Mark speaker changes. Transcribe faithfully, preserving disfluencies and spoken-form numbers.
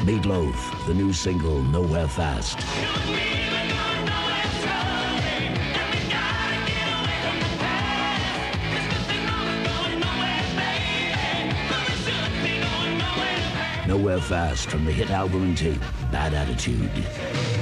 Speaker 1: Meatloaf, the new single, Nowhere Fast. Nowhere Fast from the hit album and tape, Bad Attitude.